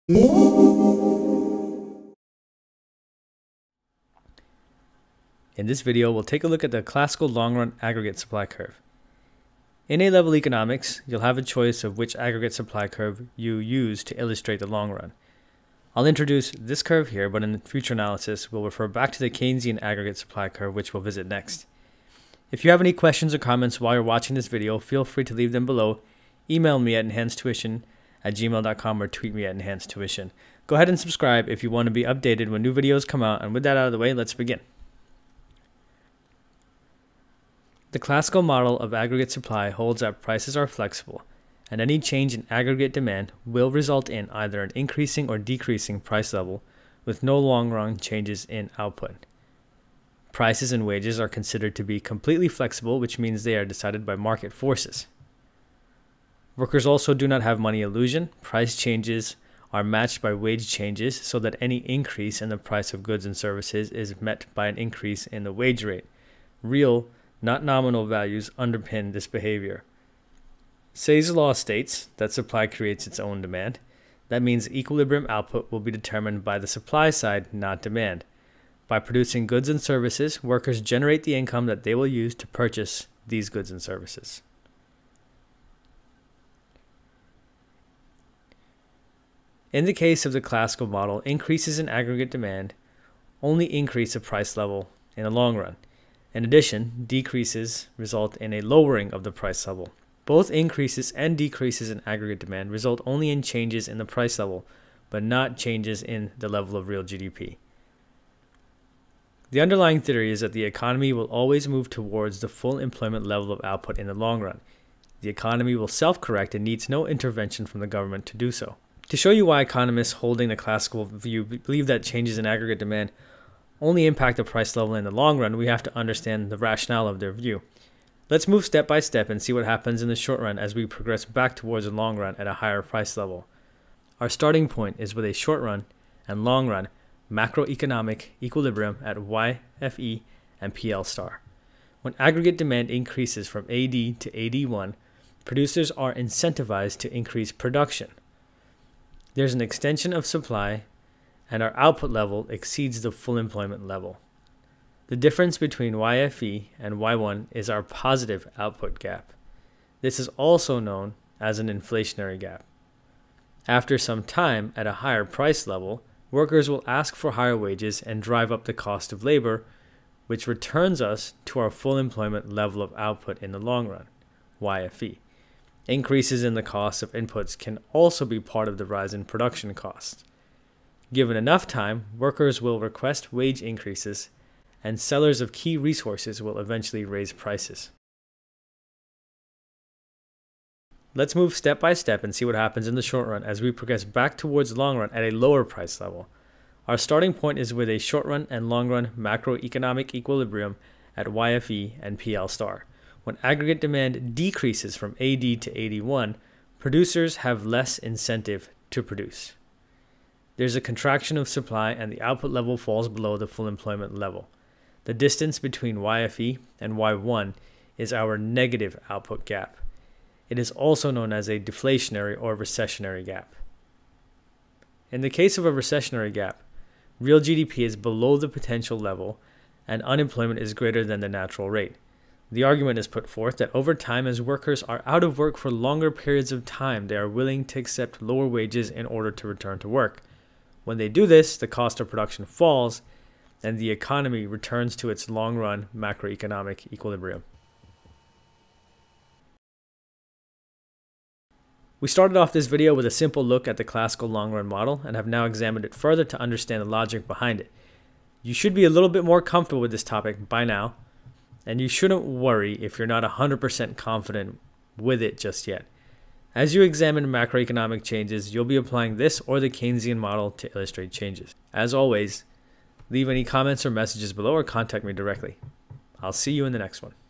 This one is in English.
In this video, we'll take a look at the classical long-run aggregate supply curve. In A-level economics, you'll have a choice of which aggregate supply curve you use to illustrate the long run. I'll introduce this curve here, but in future analysis, we'll refer back to the Keynesian aggregate supply curve, which we'll visit next. If you have any questions or comments while you're watching this video, feel free to leave them below. Email me at EnhanceTuition@gmail.com or tweet me at EnhanceTuition. Go ahead and subscribe if you want to be updated when new videos come out, and with that out of the way, let's begin. The classical model of aggregate supply holds that prices are flexible, and any change in aggregate demand will result in either an increasing or decreasing price level with no long-run changes in output. Prices and wages are considered to be completely flexible, which means they are decided by market forces. Workers also do not have money illusion. Price changes are matched by wage changes so that any increase in the price of goods and services is met by an increase in the wage rate. Real, not nominal values underpin this behavior. Say's law states that supply creates its own demand. That means equilibrium output will be determined by the supply side, not demand. By producing goods and services, workers generate the income that they will use to purchase these goods and services. In the case of the classical model, increases in aggregate demand only increase the price level in the long run. In addition, decreases result in a lowering of the price level. Both increases and decreases in aggregate demand result only in changes in the price level, but not changes in the level of real GDP. The underlying theory is that the economy will always move towards the full employment level of output in the long run. The economy will self-correct and needs no intervention from the government to do so. To show you why economists holding the classical view believe that changes in aggregate demand only impact the price level in the long run, we have to understand the rationale of their view. Let's move step by step and see what happens in the short run as we progress back towards the long run at a higher price level. Our starting point is with a short run and long run macroeconomic equilibrium at YFE and PL star. When aggregate demand increases from AD to AD1, producers are incentivized to increase production. There's an extension of supply, and our output level exceeds the full employment level. The difference between YFE and Y1 is our positive output gap. This is also known as an inflationary gap. After some time at a higher price level, workers will ask for higher wages and drive up the cost of labor, which returns us to our full employment level of output in the long run, YFE. Increases in the cost of inputs can also be part of the rise in production costs. Given enough time, workers will request wage increases, and sellers of key resources will eventually raise prices. Let's move step by step and see what happens in the short run as we progress back towards the long run at a lower price level. Our starting point is with a short run and long run macroeconomic equilibrium at YFE and PL star. When aggregate demand decreases from AD to AD1, producers have less incentive to produce. There's a contraction of supply and the output level falls below the full employment level. The distance between YFE and Y1 is our negative output gap. It is also known as a deflationary or recessionary gap. In the case of a recessionary gap, real GDP is below the potential level and unemployment is greater than the natural rate. The argument is put forth that over time, as workers are out of work for longer periods of time, they are willing to accept lower wages in order to return to work. When they do this, the cost of production falls and the economy returns to its long-run macroeconomic equilibrium. We started off this video with a simple look at the classical long-run model and have now examined it further to understand the logic behind it. You should be a little bit more comfortable with this topic by now, and you shouldn't worry if you're not 100% confident with it just yet. As you examine macroeconomic changes, you'll be applying this or the Keynesian model to illustrate changes. As always, leave any comments or messages below or contact me directly. I'll see you in the next one.